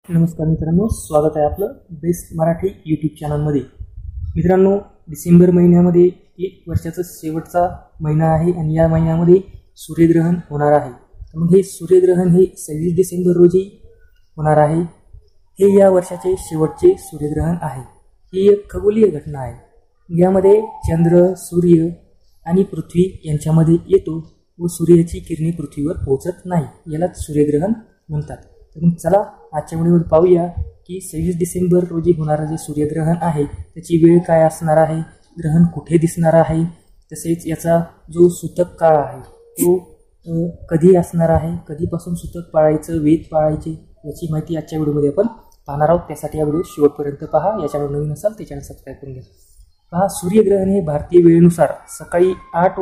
नमस्कार मित्रांनो, स्वागत आहे आपलं बेस्ट मराठी यूट्यूब चॅनलमध्ये। मित्रांनो, डिसेंबर महिन्यामध्ये एक वर्षाचा शेवटचा महिना आहे आणि या महिन्यामध्ये सूर्यग्रहण होणार आहे। मग हे सूर्यग्रहण हे 26 डिसेंबर रोजी होणार आहे। हे या वर्षाचे शेवटचे सूर्यग्रहण आहे। ही एक खगोलीय घटना आहे। यामध्ये चंद्र, सूर्य आणि पृथ्वी यांच्यामध्ये येतो व सूर्याची किरणे पृथ्वीवर पोहोचत नाही, यालाच सूर्यग्रहण म्हणतात। तर मग चला आजच्या व्हिडिओमध्ये पाहूया की 26 डिसेंबर रोजी होणारे जे सूर्यग्रहण आहे त्याची वेळ काय असणार आहे, ग्रहण कुठे दिसणार आहे, तसेच याचा जो सूतक काळ आहे तो कधी असणार आहे, कधीपासून सूतक पाळायचं, वेद पाळायचे, याची माहिती आजच्या व्हिडिओमध्ये आपण पाहणार आहोत। त्यासाठी हा व्हिडिओ शेवटपर्यंत पहा। या चॅनल नवीन असाल ते चॅनल सबस्क्राईब करून घ्या। पहा, सूर्यग्रहण हे भारतीय वेळेनुसार सकाळी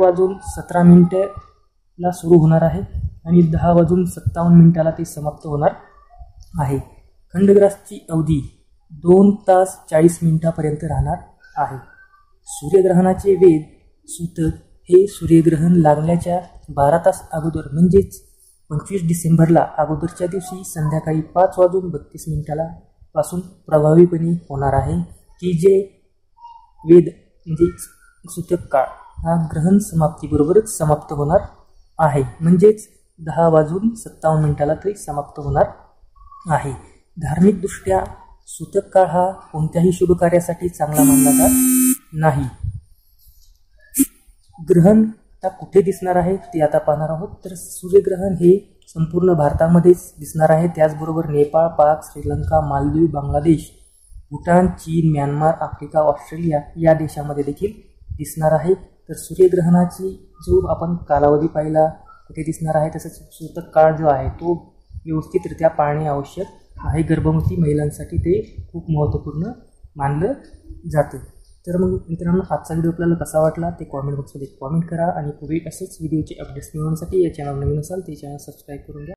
8:17 सुरू होणार आहे आणि 10:57 ते समाप्त होणार आहे। खंडग्रासची अवधी 2 तास 40 मिनिटांपर्यंत राहणार आहे। सूर्यग्रहणाचे वेद सूतक हे सूर्यग्रहण लागण्याच्या 12 तास अगोदर म्हणजेच 25 डिसेंबरला अगोदरच्या दिवशी संध्याकाळी 5:32 पासून प्रभावीपणे होणार आहे, की जे वेद म्हणजे सूतक काळ हा ग्रहण समाप्तीबरोबरच समाप्त होणार आहे, म्हणजेच 10:57 ते समाप्त होणार आहे। धार्मिक दृष्ट्या सूतक काळ हा कोणत्याही शुभ कार्यासाठी चांगला मानला जात नाही। ग्रहण आता कुठे दिसणार आहे ते आता पाहणार आहोत। तर सूर्यग्रहण हे संपूर्ण भारतामध्येच दिसणार आहे। त्याचबरोबर नेपाळ, पाक, श्रीलंका, मालदीव, बांगलादेश, भूटान, चीन, म्यानमार, आफ्रिका, ऑस्ट्रेलिया या देशामध्ये देखील दिसणार आहे। तर सूर्यग्रहणाची जो आपण कालावधी पाहिला कुठे दिसणार आहे, तसंच सूतक काळ जो आहे तो व्यवस्थितरित्या पाळणे आवश्यक आहे। गर्भवती महिलांसाठी ते खूप महत्त्वपूर्ण मानलं जातं। तर मग मित्रांनो, आजचा व्हिडिओ आपल्याला कसा वाटला ते कॉमेंट बॉक्समध्ये कॉमेंट करा आणि पुढे असेच व्हिडिओचे अपडेट्स मिळवण्यासाठी या चॅनल नवीन असाल ते चॅनल सबस्क्राईब करून घ्या।